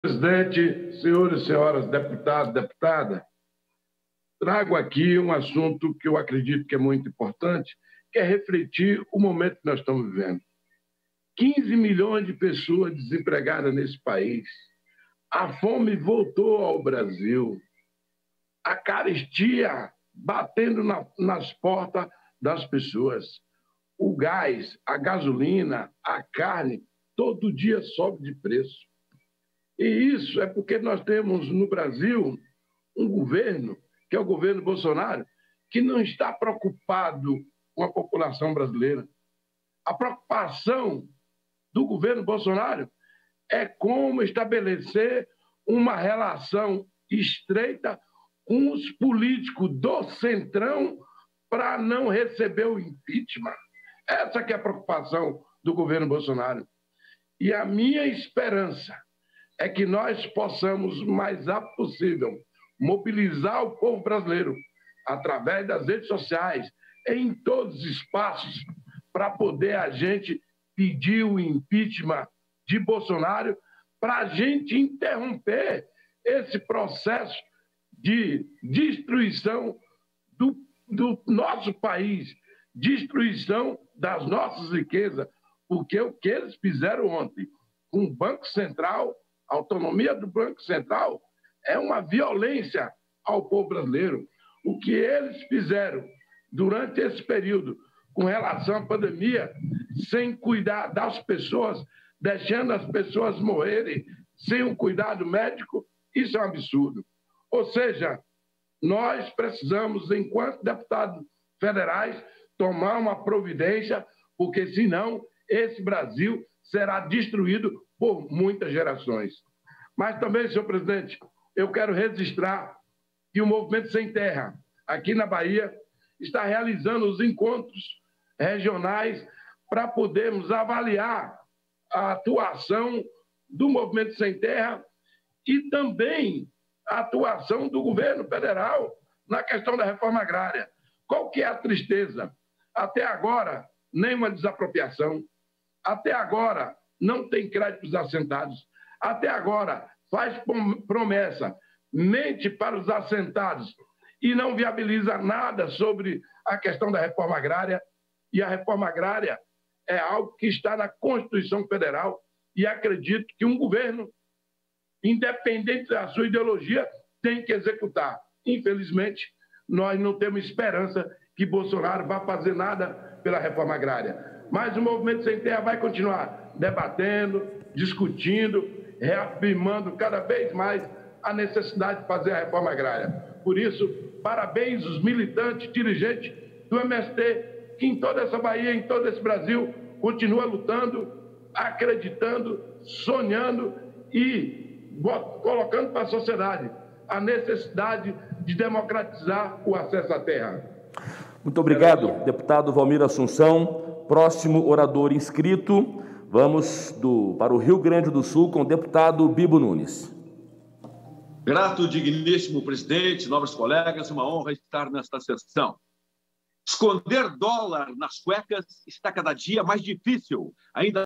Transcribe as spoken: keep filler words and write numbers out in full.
Presidente, senhores e senhoras deputados, deputada, trago aqui um assunto que eu acredito que é muito importante, que é refletir o momento que nós estamos vivendo. quinze milhões de pessoas desempregadas nesse país. A fome voltou ao Brasil. A carestia batendo na, nas portas das pessoas. O gás, a gasolina, a carne, todo dia sobe de preço. E isso é porque nós temos no Brasil um governo, que é o governo Bolsonaro, que não está preocupado com a população brasileira. A preocupação do governo Bolsonaro é como estabelecer uma relação estreita com os políticos do Centrão para não receber o impeachment. Essa que é a preocupação do governo Bolsonaro. E a minha esperança é que nós possamos, o mais rápido possível, mobilizar o povo brasileiro através das redes sociais, em todos os espaços, para poder a gente pedir o impeachment de Bolsonaro, para a gente interromper esse processo de destruição do, do nosso país, destruição das nossas riquezas, porque o que eles fizeram ontem com o Banco Central, a autonomia do Banco Central, é uma violência ao povo brasileiro. O que eles fizeram durante esse período com relação à pandemia, sem cuidar das pessoas, deixando as pessoas morrerem sem um cuidado médico, isso é um absurdo. Ou seja, nós precisamos, enquanto deputados federais, tomar uma providência, porque senão esse Brasil será destruído por muitas gerações. Mas também, senhor presidente, eu quero registrar que o Movimento Sem Terra, aqui na Bahia, está realizando os encontros regionais para podermos avaliar a atuação do Movimento Sem Terra e também a atuação do governo federal na questão da reforma agrária. Qual que é a tristeza? Até agora, nenhuma desapropriação. Até agora, não tem créditos assentados. Até agora, faz promessa, mente para os assentados e não viabiliza nada sobre a questão da reforma agrária. E a reforma agrária é algo que está na Constituição Federal e acredito que um governo, independente da sua ideologia, tem que executar. Infelizmente, nós não temos esperança que Bolsonaro vá fazer nada pela reforma agrária. Mas o Movimento Sem Terra vai continuar debatendo, discutindo, reafirmando cada vez mais a necessidade de fazer a reforma agrária. Por isso, parabéns aos militantes, dirigentes do M S T, que em toda essa Bahia, em todo esse Brasil, continua lutando, acreditando, sonhando e colocando para a sociedade a necessidade de democratizar o acesso à terra. Muito obrigado, deputado Valmir Assunção. Próximo orador inscrito, vamos do, para o Rio Grande do Sul com o deputado Bibo Nunes. Grato, digníssimo presidente, nobres colegas, uma honra estar nesta sessão. Esconder dólar nas cuecas está cada dia mais difícil, ainda